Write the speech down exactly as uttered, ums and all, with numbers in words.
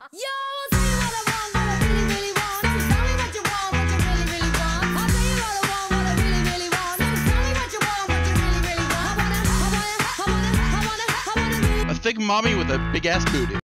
Yo, I'll tell you what I want, what I really, really want. So tell me what you want, what you really, really want. I'll tell you what I want, what I really, really want. So tell me what you want, what you really, really want. I wanna, I wanna, I wanna, I wanna, I wanna really. A thick mommy with a big ass booty.